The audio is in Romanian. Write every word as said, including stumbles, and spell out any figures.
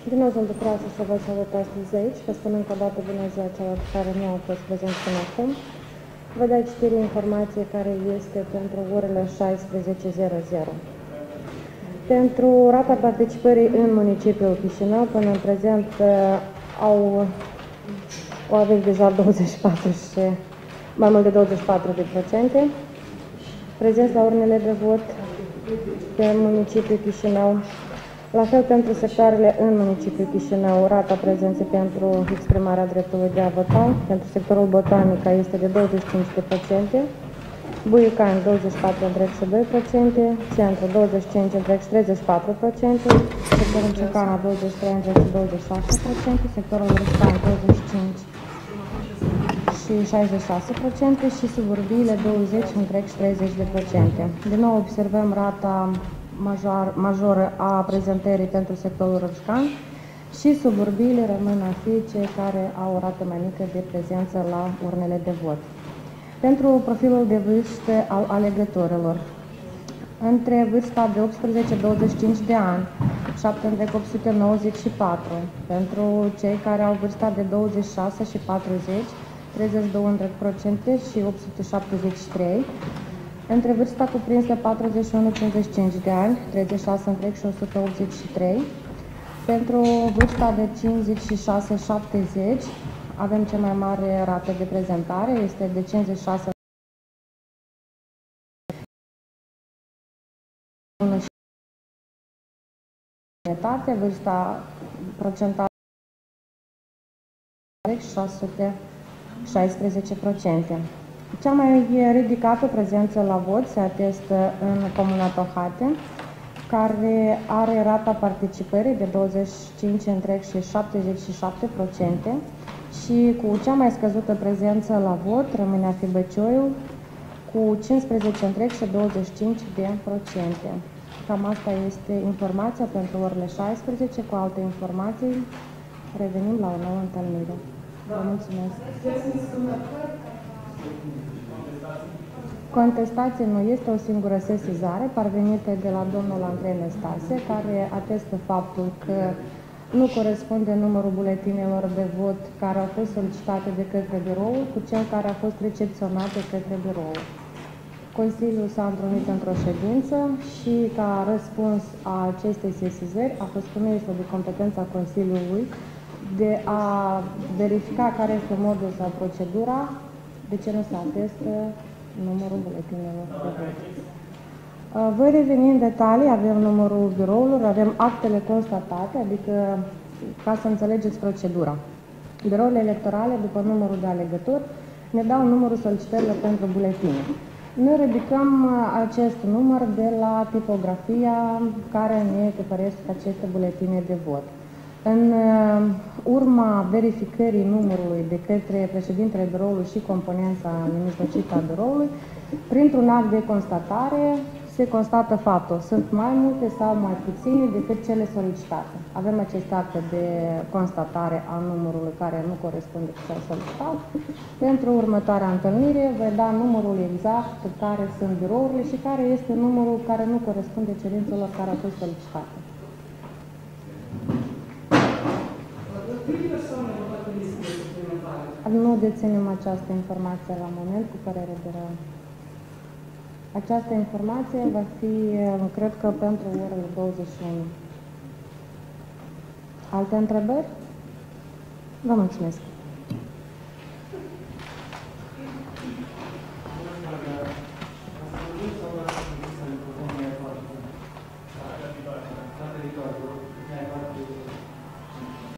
Din nou sunt bucuroasă să vă salut astăzi aici, vă spun încă o dată bună ziua celor care nu au fost prezenți până acum. Vă dau citire informație care este pentru orele șaisprezece zero zero. Pentru rata participării în municipiul Chișinău, până în prezent au, o aveți deja douăzeci și patru și mai mult de douăzeci și patru de procente. Prezenți la urnele de vot pe municipiul Chișinău. La fel pentru sectoarele în municipiul Chișinău, rata prezenței pentru exprimarea dreptului de a vota, pentru sectorul Botanica este de douăzeci și cinci la sută, Buicani douăzeci și patru virgulă doi la sută, Centru douăzeci și cinci virgulă treizeci și patru la sută, sectorul Ciucana douăzeci și trei virgulă douăzeci și șase la sută, sectorul Răscan douăzeci și cinci și șaizeci și șase la sută și suburbiile douăzeci virgulă treizeci la sută. Din nou observăm rata major, majoră a prezentării pentru sectorul Răscan și suburbiile rămân a fi cei care au o rată mai mică de prezență la urnele de vot. Pentru profilul de vârstă al alegătorilor, între vârsta de optsprezece - douăzeci și cinci de ani, șapte mii opt sute nouăzeci și patru, pentru cei care au vârsta de douăzeci și șase și patruzeci, treizeci și doi la sută și opt sute șaptezeci și trei, între vârsta cuprinsă patruzeci și unu - cincizeci și cinci de ani, treizeci și șase și o sută optzeci și trei, pentru vârsta de cincizeci și șase - șaptezeci, avem cea mai mare rată de prezentare, este de cincizeci și șase la sută, vârsta procentală șase sute șaisprezece la sută. Cea mai ridicată prezență la vot se atestă în comuna Tohate, care are rata participării de douăzeci și cinci virgulă șaptezeci și șapte la sută și cu cea mai scăzută prezență la vot rămâne a fi Băcioiul cu cincisprezece virgulă douăzeci și cinci la sută. Cam asta este informația pentru orele șaisprezece. Cu alte informații revenim la o nouă întâlnire. Vă mulțumesc! Contestație nu este o singură sesizare parvenită de la domnul Andrei Năstase, care atestă faptul că nu corespunde numărul buletinelor de vot care au fost solicitate de către birou cu cel care a fost recepționat de către birou. Consiliul s-a întrunit într-o ședință și ca răspuns a acestei sesizări a fost că nu este de competența Consiliului de a verifica care este modul sau procedura, de ce nu se atestă numărul buletinelor de vot. Voi reveni în detalii, avem numărul birourilor, avem actele constatate, adică ca să înțelegeți procedura. Birourile electorale, după numărul de alegători, ne dau numărul solicitărilor pentru buletine. Noi ridicăm acest număr de la tipografia care ne tipăresc aceste buletine de vot. În urma verificării numărului de către președintele biroului și componența nemijlocită a biroului, printr-un act de constatare se constată faptul. Sunt mai multe sau mai puține decât cele solicitate. Avem acest act de constatare a numărului care nu corespunde cu cel solicitat. Pentru următoarea întâlnire voi da numărul exact care sunt birourile și care este numărul care nu corespunde cerințelor care au fost solicitate. Nu deținem această informație la moment, cu părere de rău. Această informație va fi, cred că, pentru orele douăzeci și unu. Alte întrebări? Vă mulțumesc!